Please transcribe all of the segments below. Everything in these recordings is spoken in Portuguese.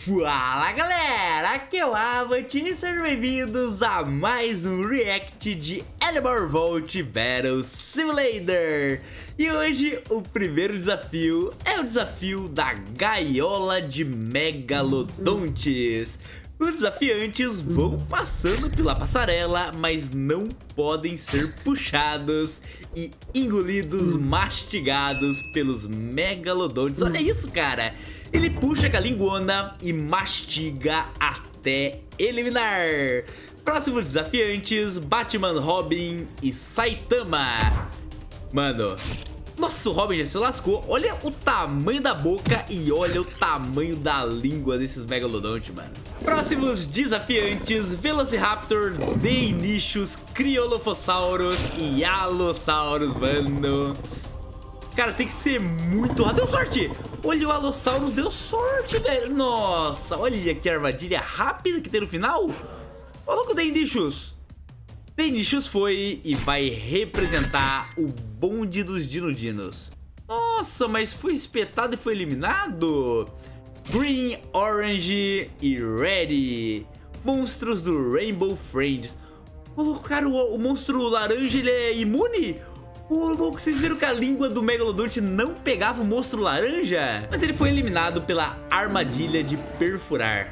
Fala galera, aqui é o Avant e sejam bem-vindos a mais um react de Animal Vault Battle Simulator. E hoje o primeiro desafio é o desafio da gaiola de megalodontes. Os desafiantes vão passando pela passarela, mas não podem ser puxados e engolidos, mastigados pelos megalodontes. Olha isso, cara! Ele puxa com a linguona e mastiga até eliminar. Próximos desafiantes, Batman, Robin e Saitama. Mano, nossa, o Robin já se lascou. Olha o tamanho da boca e olha o tamanho da língua desses megalodontes, mano. Próximos desafiantes, Velociraptor, Deinonychus, Criolophosaurus e Allosaurus, mano. Cara, tem que ser muito... Ah, deu sorte! Olha, o Allosaurus deu sorte, velho. Nossa, olha que armadilha rápida que tem no final. Olha o Deinonychus. Deinonychus foi e vai representar o bonde dos Dinodinos. Nossa, mas foi espetado e foi eliminado. Green, Orange e Red. Monstros do Rainbow Friends. Ô, cara, o monstro laranja, ele é imune? Ô, louco, vocês viram que a língua do Megalodonte não pegava o monstro laranja? Mas ele foi eliminado pela armadilha de perfurar.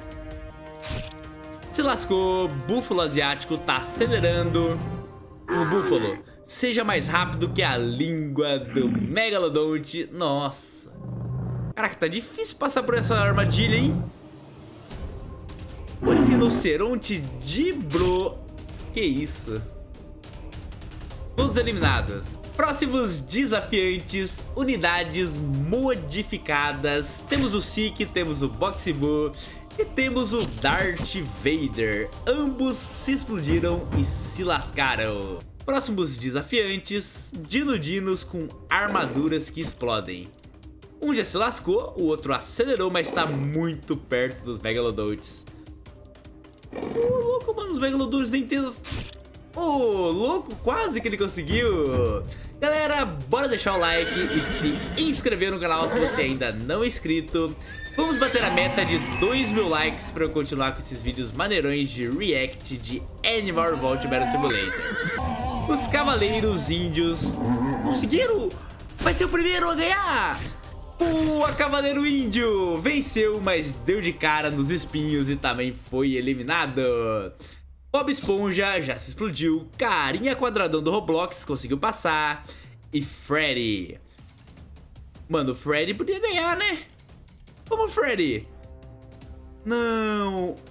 Se lascou, Búfalo Asiático tá acelerando. O Búfalo, seja mais rápido que a língua do Megalodonte. Nossa. Caraca, tá difícil passar por essa armadilha, hein? Olha o rinoceronte de bro. Que isso? Todos eliminados. Próximos desafiantes, unidades modificadas. Temos o Sik, temos o Boxy-Boo e temos o Darth Vader. Ambos se explodiram e se lascaram. Próximos desafiantes, Dinodinos com armaduras que explodem. Um já se lascou, o outro acelerou, mas está muito perto dos Megalodontes. Ô, louco, mano, os Megalodontes nem tem... Ô, louco, quase que ele conseguiu. Galera, bora deixar o like e se inscrever no canal se você ainda não é inscrito. Vamos bater a meta de 2.000 likes para eu continuar com esses vídeos maneirões de react de Animal Vault Battle Simulator. Os Cavaleiros Índios conseguiram! Vai ser o primeiro a ganhar! O Cavaleiro Índio venceu, mas deu de cara nos espinhos e também foi eliminado. Bob Esponja já se explodiu, Carinha Quadradão do Roblox conseguiu passar e Freddy. Mano, o Freddy podia ganhar, né? Como o Freddy? Não,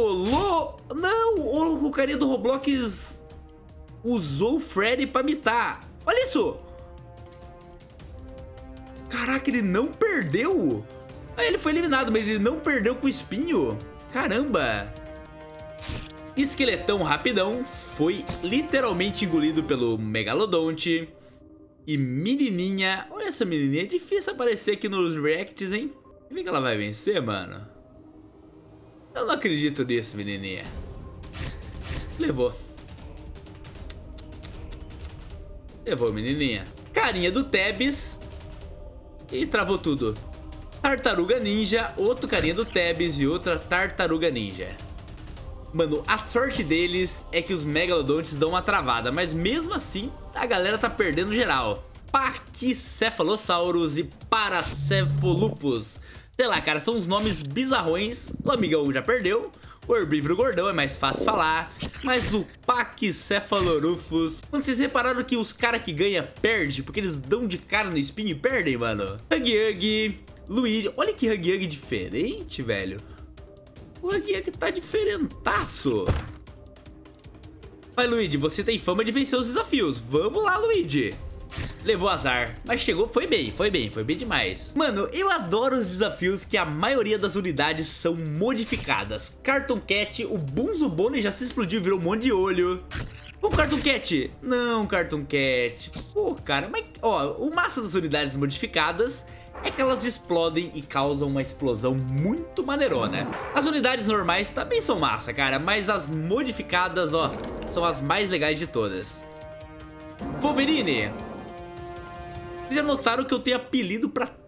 o carinha do Roblox usou o Freddy pra mitar. Olha isso! Caraca, ele não perdeu? Ah, ele foi eliminado, mas ele não perdeu com o espinho. Caramba! Esqueletão Rapidão foi literalmente engolido pelo Megalodonte. E Menininha, olha essa menininha, é difícil aparecer aqui nos reacts, hein? Vê que ela vai vencer, mano. Eu não acredito nisso, menininha. Levou. Levou, menininha. Carinha do Tebs. E travou tudo. Tartaruga Ninja, outro carinha do Tebs e outra Tartaruga Ninja. Mano, a sorte deles é que os Megalodontes dão uma travada, mas mesmo assim a galera tá perdendo geral. Pachycephalosaurus e Paracephalupus. Sei lá, cara, são uns nomes bizarrões. O amigão já perdeu. O herbívoro gordão é mais fácil falar. Mas o Pachycephalorufus... Mano, vocês repararam que os caras que ganham perdem? Porque eles dão de cara no espinho e perdem, mano. Huggy, Luigi... Olha que Huggy diferente, velho. O Huggy tá diferentaço. Vai, Luigi, você tem fama de vencer os desafios. Vamos lá, Luigi. Levou azar, mas chegou, foi bem demais. Mano, eu adoro os desafios que a maioria das unidades são modificadas. Cartoon Cat, o Bunzo Bonnie já se explodiu, virou um monte de olho. O Cartoon Cat, não, Cartoon Cat. Pô, cara, mas, ó, o massa das unidades modificadas é que elas explodem e causam uma explosão muito maneirona. As unidades normais também são massa, cara, mas as modificadas, ó, são as mais legais de todas. Wolverine. Vocês já notaram que eu tenho apelido pra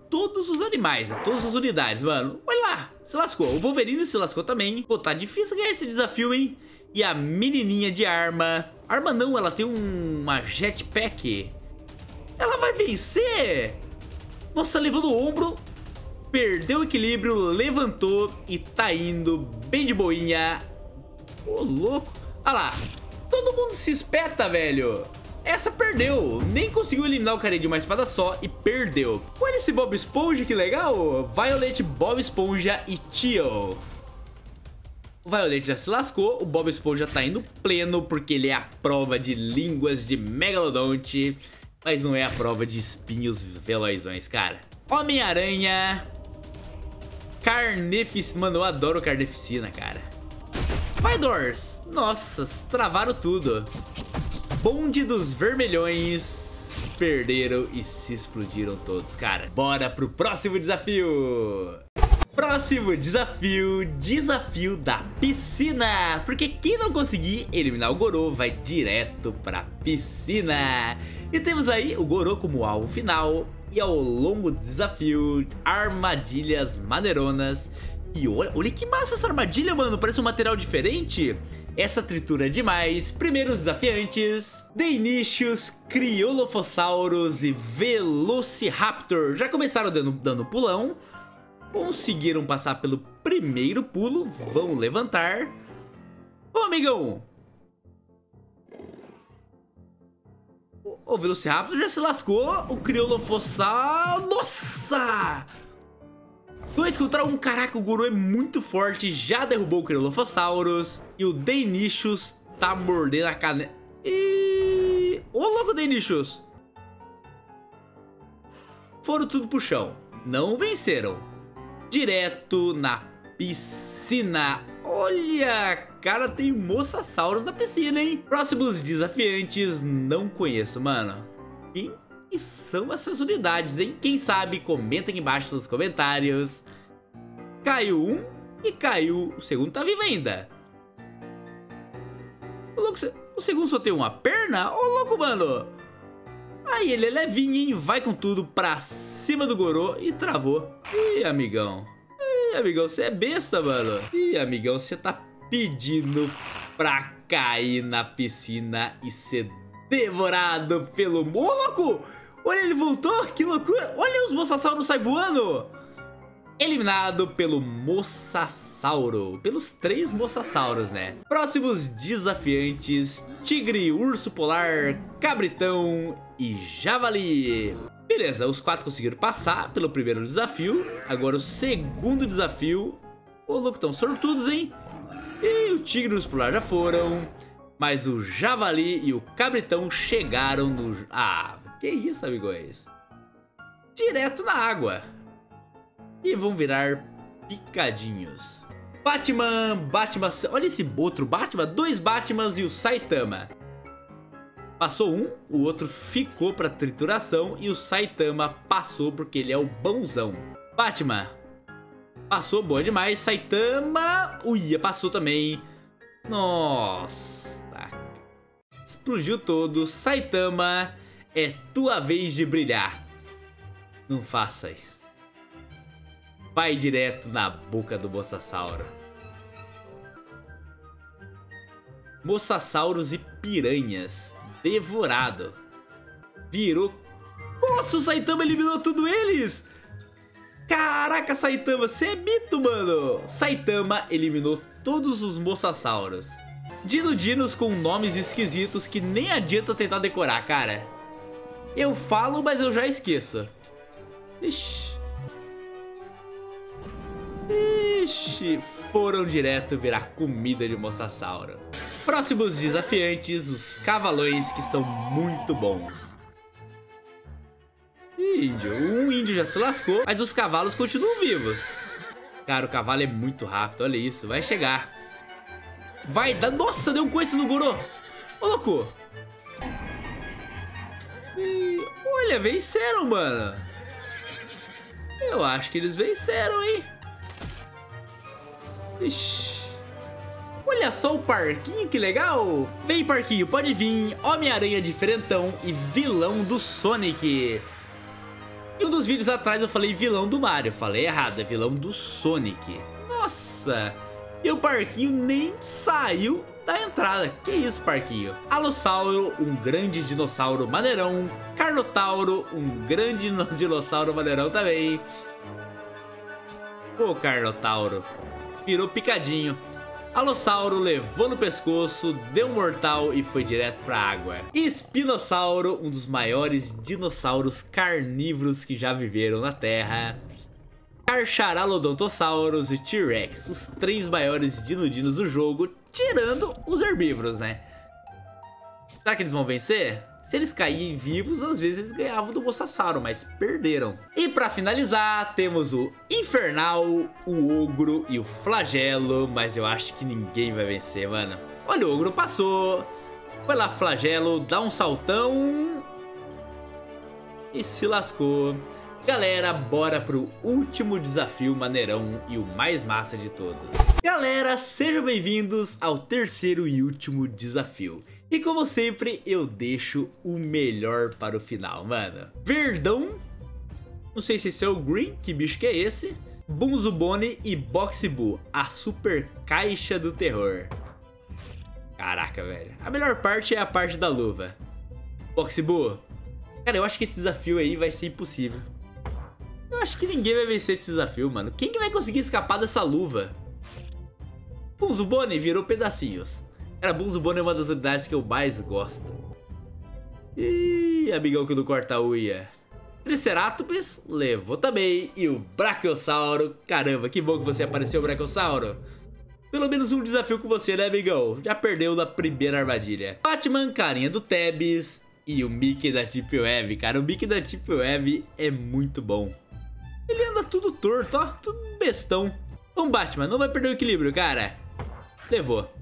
todos os animais, né? Todas as unidades, mano. Olha lá, se lascou. O Wolverine se lascou também. Pô, tá difícil ganhar esse desafio, hein? E a menininha de arma. Arma não, ela tem uma jetpack. Ela vai vencer? Nossa, levou no ombro. Perdeu o equilíbrio, levantou e tá indo bem de boinha. Ô, louco. Olha lá. Todo mundo se espeta, velho. Essa perdeu. Nem conseguiu eliminar o cara de uma espada só e perdeu. Olha esse Bob Esponja, que legal. Violet, Bob Esponja e Tio. O Violet já se lascou. O Bob Esponja tá indo pleno porque ele é a prova de línguas de Megalodonte. Mas não é a prova de espinhos velozões, cara. Homem-Aranha. Carneficina. Mano, eu adoro Carneficina, cara. Vai, Dors. Nossa, travaram tudo. Bonde dos Vermelhões. Perderam e se explodiram todos, cara. Bora pro próximo desafio. Próximo desafio, desafio da piscina. Porque quem não conseguir eliminar o Goro vai direto pra piscina. E temos aí o Goro como alvo final. E ao longo do desafio, armadilhas maneironas. E olha que massa essa armadilha, mano. Parece um material diferente. Essa tritura é demais. Primeiros desafiantes: Deinonychus, Criolophosaurus e Velociraptor. Já começaram dando pulão. Conseguiram passar pelo primeiro pulo. Vão levantar. Ô, amigão. O Velociraptor já se lascou. O Criolophosaurus... Nossa! 2 contra 1. Caraca, o Goro é muito forte. Já derrubou o Criolophosaurus. E o Deinonychus tá mordendo a canela. E... Ô, louco, Deinonychus. Foram tudo pro chão. Não venceram. Direto na piscina. Olha, cara, tem mosasaurus na piscina, hein? Próximos desafiantes, não conheço, mano. Quem são essas unidades, hein? Quem sabe, comenta aqui embaixo nos comentários. Caiu um e caiu... O segundo tá vivo ainda. Ô, louco, o segundo só tem uma perna? Ô, louco, mano. Aí ele é levinho, hein? Vai com tudo pra cima do Goro e travou. Ih, amigão. Ih, amigão, você é besta, mano. Ih, amigão, você tá pedindo pra cair na piscina e ser devorado pelo... Ô, louco! Olha, ele voltou, que loucura. Olha, os mosasaurus saem voando. Eliminado pelo Mosasauro. Pelos 3 mosassauros, né? Próximos desafiantes: tigre, urso polar, cabritão e javali. Beleza, os 4 conseguiram passar pelo primeiro desafio. Agora o segundo desafio. Ô, louco, tão sortudos, hein? E o tigre e o urso polar já foram. Mas o javali e o cabritão chegaram no... Ah, que isso, amigões? Direto na água. E vão virar picadinhos. Batman. Olha esse outro Batman. 2 Batmans e o Saitama. Passou um, o outro ficou pra trituração. E o Saitama passou porque ele é o bonzão. Batman passou, boa demais. Saitama, uia, passou também. Nossa, explodiu todo. Saitama, é tua vez de brilhar. Não faça isso. Vai direto na boca do Mosasauro. Mosassauros e piranhas. Devorado. Virou... Nossa, o Saitama eliminou tudo eles. Caraca, Saitama, você é mito, mano. Saitama eliminou todos os Mosassauros. Dinos com nomes esquisitos que nem adianta tentar decorar, cara. Eu falo, mas eu já esqueço. Ixi. Ixi, foram direto virar comida de Mosasauro. Próximos desafiantes, os cavalões, que são muito bons. Índio, um índio já se lascou, mas os cavalos continuam vivos. Cara, o cavalo é muito rápido, olha isso, vai chegar. Vai dar... Nossa, deu um coice no Goro. Ô, louco. E... Olha, venceram, mano. Eu acho que eles venceram, hein. Ixi. Olha só o parquinho, que legal. Vem, parquinho, pode vir. Homem-Aranha diferentão e vilão do Sonic. E um Uns vídeos atrás eu falei vilão do Mario. Falei errado, é vilão do Sonic. Nossa, e o Parquinho nem saiu da entrada. Que isso, Parquinho? Alossauro, um grande dinossauro maneirão. Carnotauro, um grande dinossauro maneirão também. O Carnotauro virou picadinho. Alossauro levou no pescoço, deu um mortal e foi direto pra água. Espinossauro, um dos maiores dinossauros carnívoros que já viveram na Terra. Carcharalodontossauros e T-Rex, os 3 maiores dinodinos do jogo, tirando os herbívoros, né? Será que eles vão vencer? Se eles caírem vivos, às vezes eles ganhavam do Mosasauro, mas perderam. E pra finalizar, temos o Infernal, o Ogro e o Flagelo, mas eu acho que ninguém vai vencer, mano. Olha, o Ogro passou. Vai lá, Flagelo, dá um saltão. E se lascou. Galera, bora pro último desafio maneirão e o mais massa de todos. Galera, sejam bem-vindos ao terceiro e último desafio. E como sempre, eu deixo o melhor para o final, mano. Verdão, não sei se esse é o Green, que bicho que é esse? Bunzubone e Boxy-Boo, a super caixa do terror. Caraca, velho. A melhor parte é a parte da luva. Boxy-Boo, cara, eu acho que esse desafio aí vai ser impossível. Eu acho que ninguém vai vencer esse desafio, mano. Quem que vai conseguir escapar dessa luva? Bunzubone virou pedacinhos. Cara, Bunzubone é uma das unidades que eu mais gosto. Ih, amigão que não corta a unha. Triceratops levou também. E o Brachiosauro. Caramba, que bom que você apareceu, Brachiosauro. Pelo menos um desafio com você, né, amigão? Já perdeu da primeira armadilha. Batman, carinha do Tebis. E o Mickey da Deep Web. Cara, o Mickey da Deep Web é muito bom. Ele anda tudo torto, ó. Tudo bestão. Vamos, Batman, não vai perder o equilíbrio, cara. Levou.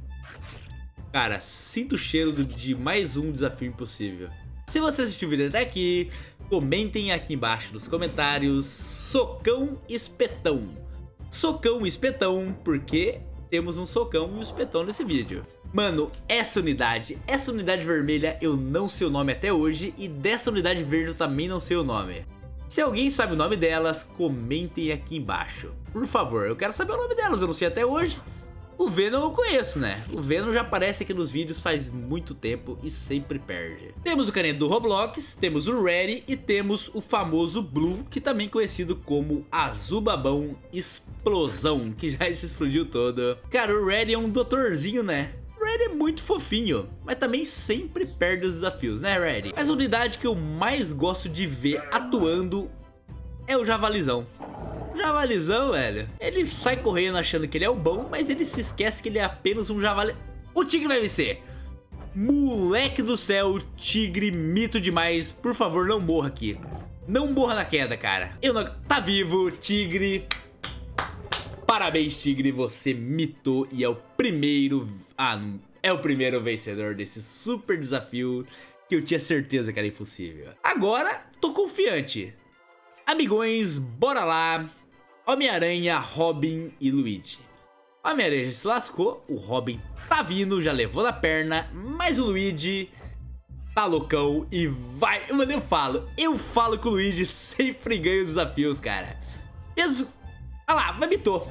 Cara, sinto o cheiro de mais um desafio impossível. Se você assistiu o vídeo até aqui, comentem aqui embaixo nos comentários socão espetão. Socão espetão, porque temos um socão e um espetão nesse vídeo. Mano, essa unidade vermelha eu não sei o nome até hoje, e dessa unidade verde eu também não sei o nome. Se alguém sabe o nome delas, comentem aqui embaixo. Por favor, eu quero saber o nome delas, eu não sei até hoje. O Venom eu conheço, né? O Venom já aparece aqui nos vídeos faz muito tempo e sempre perde. Temos o caneto do Roblox, temos o Reddy e temos o famoso Blue, que também é conhecido como Azul Babão Explosão, que já se explodiu todo. Cara, o Reddy é um doutorzinho, né? O Reddy é muito fofinho, mas também sempre perde os desafios, né, Reddy? Mas a unidade que eu mais gosto de ver atuando é o Javalizão. Javalizão, velho, ele sai correndo achando que ele é o bom, mas ele se esquece que ele é apenas um javali. O tigre vai vencer. Moleque do céu, tigre, mito demais. Por favor, não morra aqui. Não morra na queda, cara. Eu não... Tá vivo, tigre. Parabéns, tigre, você mitou e é o primeiro... é o primeiro vencedor desse super desafio que eu tinha certeza que era impossível. Agora, tô confiante. Amigões, bora lá. Homem-Aranha, Robin e Luigi. O Homem-Aranha já se lascou, o Robin tá vindo, já levou na perna, mas o Luigi tá loucão e vai... Mano, eu falo que o Luigi sempre ganha os desafios, cara. Mesmo... Olha lá, vai mitou.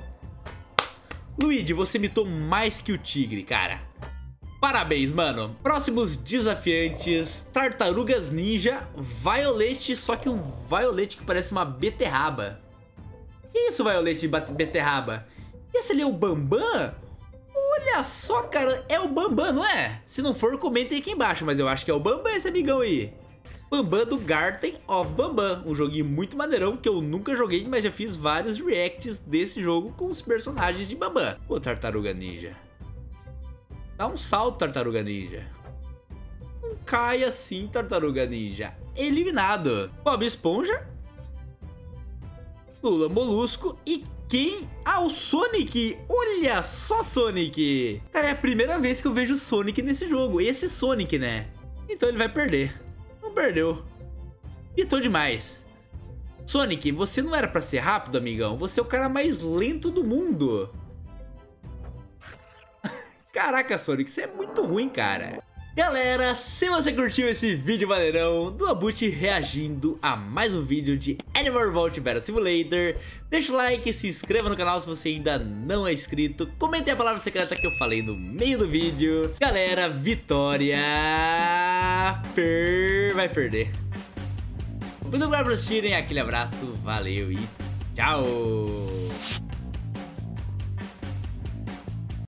Luigi, você mitou mais que o tigre, cara. Parabéns, mano. Próximos desafiantes: Tartarugas Ninja, Violet, só que um Violet que parece uma beterraba. Que isso, Violet de beterraba? Esse ali é o Bambam? Olha só, cara, é o Bambam, não é? Se não for, comentem aqui embaixo, mas eu acho que é o Bambam esse amigão aí. Bambam do Garten of Bambam, um joguinho muito maneirão que eu nunca joguei, mas já fiz vários reacts desse jogo com os personagens de Bambam. Ô, Tartaruga Ninja. Dá um salto, Tartaruga Ninja. Não cai assim, Tartaruga Ninja. Eliminado. Bob Esponja. Lula Molusco e quem? Ah, o Sonic! Olha só, Sonic! Cara, é a primeira vez que eu vejo o Sonic nesse jogo. Esse Sonic, né? Então ele vai perder. Não perdeu. Pitou demais. Sonic, você não era pra ser rápido, amigão. Você é o cara mais lento do mundo. Caraca, Sonic, você é muito ruim, cara. Galera, se você curtiu esse vídeo maneirão do Abutre reagindo a mais um vídeo de Animal Revolt Battle Simulator, deixa o like, se inscreva no canal se você ainda não é inscrito, comente a palavra secreta que eu falei no meio do vídeo. Galera, vitória vai perder. Muito obrigado por assistirem, aquele abraço, valeu e tchau!